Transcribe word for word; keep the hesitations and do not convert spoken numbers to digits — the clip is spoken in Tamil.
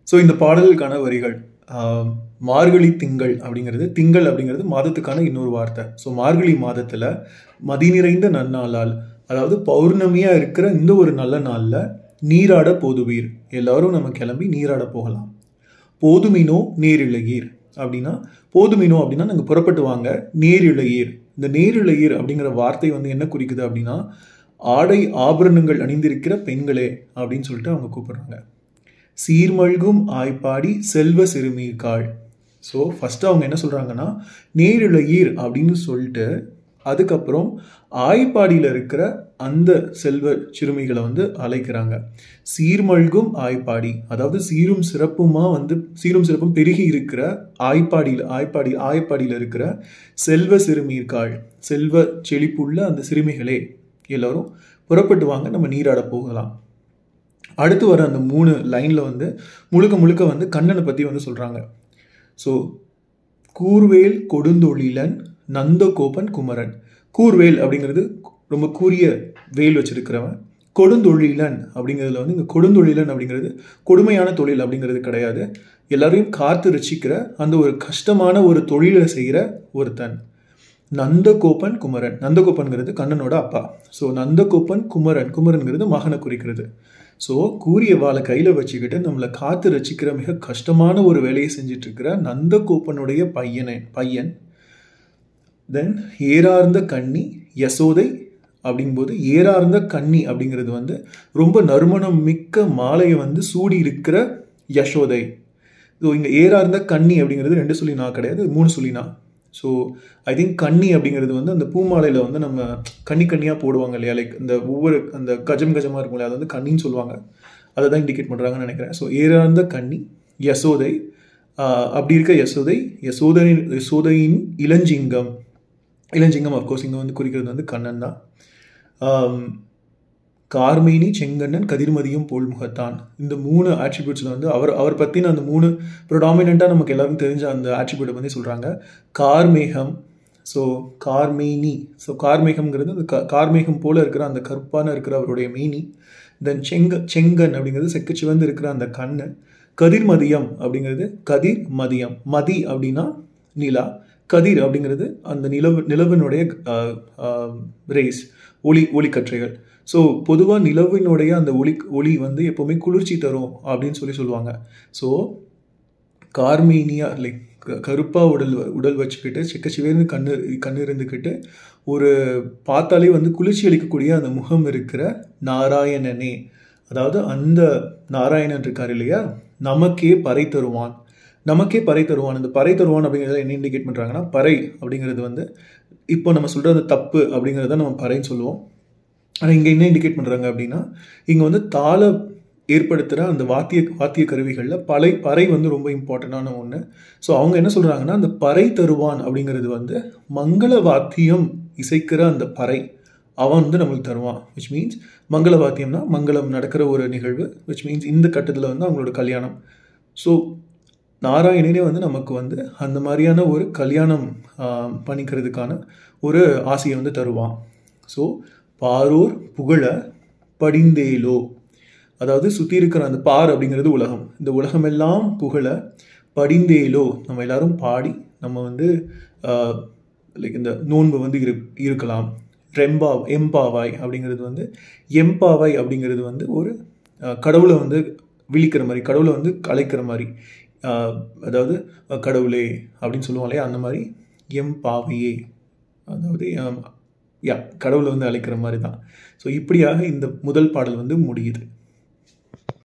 ஸோ இந்த பாடலுக்கான வரிகள், மார்கழி திங்கள் அப்படிங்கிறது, திங்கள் அப்படிங்கிறது மாதத்துக்கான இன்னொரு வார்த்தை. ஸோ மார்கழி மாதத்தில் மதி நிறைந்த நன்னாளால், அதாவது பௌர்ணமியாக இருக்கிற இந்த ஒரு நல்ல நாளில் நீராட போதுவீர், எல்லாரும் நம்ம கிளம்பி நீராட போகலாம். போதுமினோ நேரிழையீர் அப்படின்னா, போதுமினோ அப்படின்னா நாங்கள் புறப்பட்டு வாங்க. நேரிழையீர், இந்த நேரிழையீர் அப்படிங்கிற வார்த்தை வந்து என்ன குறிக்குது அப்படின்னா, ஆடை ஆபரணங்கள் அணிந்திருக்கிற பெண்களே அப்படின்னு சொல்லிட்டு அவங்க கூப்பிடுறாங்க. சீர்மல்கும் ஆய்ப்பாடி செல்வ சிறுமீர்காள். ஸோ ஃபஸ்ட்டு அவங்க என்ன சொல்கிறாங்கன்னா, நேரிழையீர் அப்படின்னு சொல்லிட்டு அதுக்கப்புறம் ஆய்ப்பாடியில் இருக்கிற அந்த செல்வ சிறுமிகளை வந்து அழைக்கிறாங்க. சீர்மல்கும் ஆய்ப்பாடி, அதாவது சீரும் சிறப்புமா வந்து சீரும் சிறப்பும் பெருகி இருக்கிற ஆய்ப்பாடியில் ஆய்ப்பாடி ஆய்ப்பாடியில் இருக்கிற செல்வ சிறுமீர்காள், செல்வ செழிப்புள்ள அந்த சிறுமிகளே எல்லாரும் புறப்பட்டு வாங்க, நம்ம நீராட போகலாம். அடுத்து வர அந்த மூணு லைனில் வந்து முழுக்க முழுக்க வந்து கண்ணனை பற்றி வந்து சொல்கிறாங்க. ஸோ கூர்வேல் கொடுந்தொழிலன் நந்தகோபன் குமரன். கூர்வேல் அப்படிங்கிறது ரொம்ப கூரிய வேல் வச்சிருக்கிறவன். கொடுந்தொழிலன் அப்படிங்கிறதுல வந்து இங்கே கொடுந்தொழிலன் அப்படிங்கிறது கொடுமையான தொழில் அப்படிங்கிறது கிடையாது. எல்லாரையும் காத்து ரசிக்கிற அந்த ஒரு கஷ்டமான ஒரு தொழிலை செய்கிற ஒருத்தன். நந்தகோபன் குமரன், நந்தகோபன்கிறது கண்ணனோட அப்பா. ஸோ நந்தகோபன் குமரன், குமரன்கிறது மகனை குறிக்கிறது. ஸோ கூரிய வாழை கையில் வச்சுக்கிட்டு நம்மளை காத்து ரசிக்கிற மிக கஷ்டமான ஒரு வேலையை செஞ்சிட்டு இருக்கிற நந்தகோபனுடைய பையனை பையன் தென் ஏறார்ந்த கன்னி யசோதை அப்படிங்கும்போது, ஏறார்ந்த கன்னி அப்படிங்கிறது வந்து ரொம்ப நறுமணம் மிக்க மாலையை வந்து சூடி இருக்கிற யசோதை. ஸோ இங்கே ஏறார்ந்த கன்னி அப்படிங்கிறது ரெண்டு சொல்லினா கிடையாது, மூணு சொல்லினா. ஸோ ஐ திங்க் கன்னி அப்படிங்கிறது வந்து அந்த பூமாலையில் வந்து நம்ம கன்னி கன்னியாக போடுவாங்க இல்லையா, லைக் இந்த ஒவ்வொரு அந்த கஜம் கஜமாக இருக்கும் இல்லையா, அதை வந்து கன்னின்னு சொல்லுவாங்க. அதை தான் இண்டிகேட் பண்ணுறாங்கன்னு நினைக்கிறேன். ஸோ ஏறார்ந்த கன்னி யசோதை, அப்படி இருக்க யசோதை, யசோதனின் யசோதையின் இளஞ்சிங்கம். இளஞ்சிங்கம் அஃப்கோர்ஸ் இங்கே வந்து குறிக்கிறது வந்து கண்ணன் தான். கார்மேனி செங்கண்ணன் கதிர்மதியும் போல் முகத்தான். இந்த மூணு ஆட்ரிபியூட்ஸில் வந்து அவர் அவர் பற்றின அந்த மூணு ப்ரொடாமினண்ட்டாக நமக்கு எல்லாருக்கும் தெரிஞ்ச அந்த ஆட்ரிபியூட்டை பற்றி சொல்கிறாங்க. கார்மேகம், ஸோ கார்மேனி, ஸோ கார்மேகம்ங்கிறது அந்த கார்மேகம் போல் இருக்கிற அந்த கருப்பான இருக்கிற அவருடைய மேனி. தென் செங்க செங்கன் அப்படிங்கிறது செக்கச்சிவந்து இருக்கிற அந்த கண்ணு. கதிர்மதியம் அப்படிங்கிறது கதிர் மதியம், மதி அப்படின்னா நிலா, கதிர் அப்படிங்கிறது அந்த நிலவு நிலவினுடைய ரேஸ், ஒளி ஒளிக்கற்றைகள். ஸோ பொதுவாக நிலவினுடைய அந்த ஒளி ஒளி வந்து எப்போவுமே குளிர்ச்சி தரும் அப்படின்னு சொல்லி சொல்லுவாங்க. ஸோ கார்மேனியா லைக் கருப்பாக உடல் உடல் வச்சுக்கிட்டு செக்கச்சிவேர்ந்து கண்ணு கண்ணு இருந்துக்கிட்டு ஒரு பார்த்தாலே வந்து குளிர்ச்சி அளிக்கக்கூடிய அந்த முகம் இருக்கிற நாராயணனே, அதாவது அந்த நாராயணன் இருக்கார் இல்லையா, நமக்கே பறை தருவான், நமக்கே பறை தருவான். இந்த பறை தருவான் அப்படிங்கிறத என்ன இண்டிகேட் பண்ணுறாங்கன்னா, பறை அப்படிங்கிறது வந்து இப்போ நம்ம சொல்கிற அந்த தப்பு அப்படிங்கிறத நம்ம பறைன்னு சொல்லுவோம். ஆனால் இங்கே என்ன இண்டிகேட் பண்ணுறாங்க அப்படின்னா, இங்கே வந்து தாள ஏற்படுத்துகிற அந்த வாத்திய வாத்திய கருவிகளில் பறை பறை வந்து ரொம்ப இம்பார்ட்டண்டான ஒன்று. ஸோ அவங்க என்ன சொல்கிறாங்கன்னா, அந்த பறை தருவான் அப்படிங்கிறது வந்து மங்கள வாத்தியம் இசைக்கிற அந்த பறை அவன் வந்து நம்மளுக்கு தருவான். விச் மீன்ஸ் மங்கள வாத்தியம்னா மங்களம் நடக்கிற ஒரு நிகழ்வு, விச் மீன்ஸ் இந்த கட்டத்தில் வந்து அவங்களோட கல்யாணம். ஸோ நாராயணனே வந்து நமக்கு வந்து அந்த மாதிரியான ஒரு கல்யாணம் பண்ணிக்கிறதுக்கான ஒரு ஆசையை வந்து தருவான். ஸோ பாரோர் புகழ படிந்தேலோ, அதாவது சுற்றி இருக்கிற அந்த பார் அப்படிங்கிறது உலகம், இந்த உலகமெல்லாம் புகழ படிந்தேலோ, நம்ம எல்லாரும் பாடி நம்ம வந்து லைக் இந்த நோன்பு வந்து இரு இருக்கலாம். ரெம்பா எம்பாவாய் அப்படிங்கிறது வந்து எம்பாவாய் அப்படிங்கிறது வந்து ஒரு கடவுளை வந்து விழிக்கிற மாதிரி, கடவுளை வந்து அழைக்கிற மாதிரி, அதாவது கடவுளே அப்படின்னு சொல்லுவோம் இல்லையா, அந்த மாதிரி எம்பாவையே, அதாவது யா கடவுளை வந்து அழைக்கிற மாதிரி தான். ஸோ இப்படியாக இந்த முதல் பாடல் வந்து முடியுது.